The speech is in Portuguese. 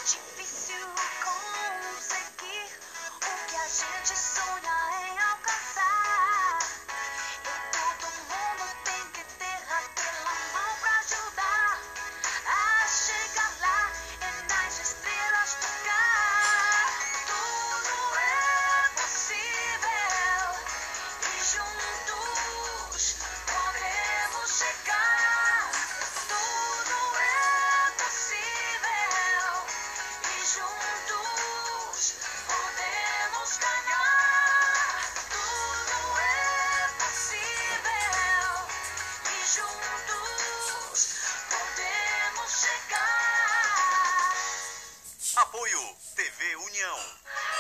difícil conseguir o que a gente sonha em alcançar. E todo mundo tem que ter aquela mão pra ajudar a chegar lá e nas estrelas tocar. Tudo é possível e juntos podemos chegar. Tudo é possível e juntos podemos ganhar. Tudo é possível e juntos podemos chegar. Apoio TV União.